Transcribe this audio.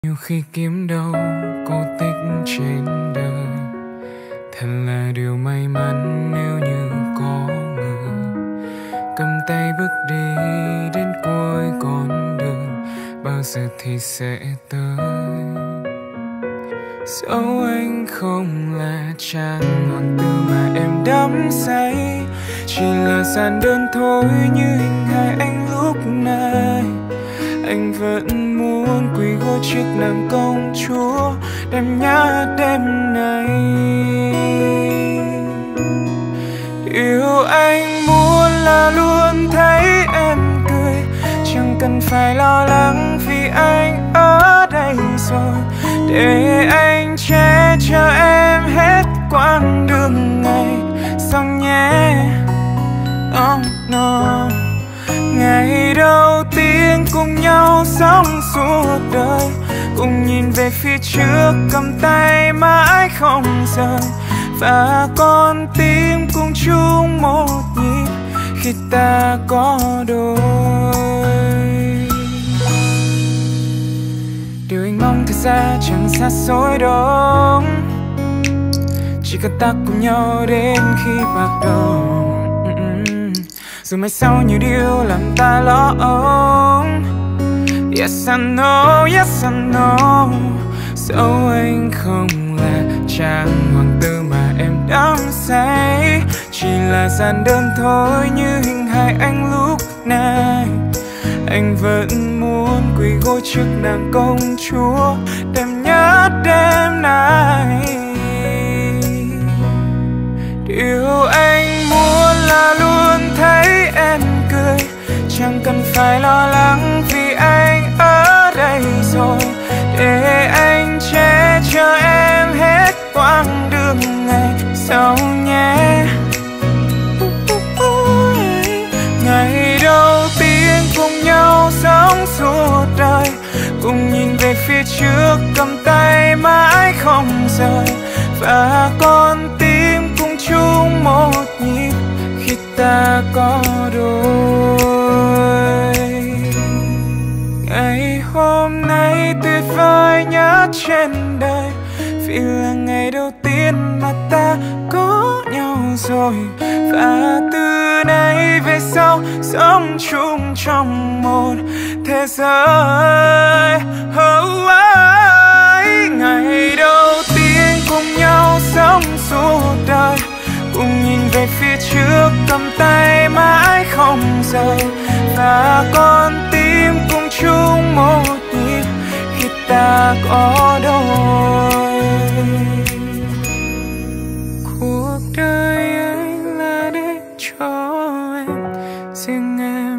Nhiều khi kiếm đâu cô tích trên đời, thật là điều may mắn nếu như có người cầm tay bước đi đến cuối con đường. Bao giờ thì sẽ tới? Dẫu anh không là chàng hoàng tử mà em đắm say, chỉ là giản đơn thôi như hình hài anh lúc này. Anh vẫn muốn quỳ gối trước nàng công chúa đêm nhã đêm nay. Điều anh muốn là luôn thấy em cười, chẳng cần phải lo lắng vì anh ở đây rồi, để anh che chở em hết quãng đường ngày sau nhé. No. Ngày đầu tiên cùng nhau sống suốt đời, cùng nhìn về phía trước cầm tay mãi không rời, và con tim cùng chung một nhịp khi ta có đôi. Điều anh mong thật ra chẳng xa xôi đâu, chỉ cần ta cùng nhau đến khi bạc đầu. Dù mai sau nhiều điều làm ta lo âu. Yes I know, yes I know. Dẫu anh không là chàng hoàng tử mà em đắm say, chỉ là giản đơn thôi như hình hài anh lúc này. Anh vẫn muốn quỳ gối trước nàng công chúa đêm nhớ đêm nay. Điều anh muốn là luôn thấy em cười, chẳng cần phải lo lắng vì anh ở đây rồi, để anh che chở em hết quãng đường ngày sau nhé. Ngày đầu tiên cùng nhau sống suốt đời, cùng nhìn về phía trước cầm tay mãi không rời, và con tim cùng chung một nhịp khi ta có đôi. Ngày hôm nay tuyệt vời nhất trên đời, vì là ngày đầu tiên mà ta có nhau rồi, và từ nay về sau sống chung trong một thế giới. Ngày đầu tiên cùng nhau sống suốt đời, cùng nhìn về phía trước cầm tay mãi không rời, và con tim cùng chung một nhịp khi ta có đôi. Cuộc đời anh là để cho em, riêng em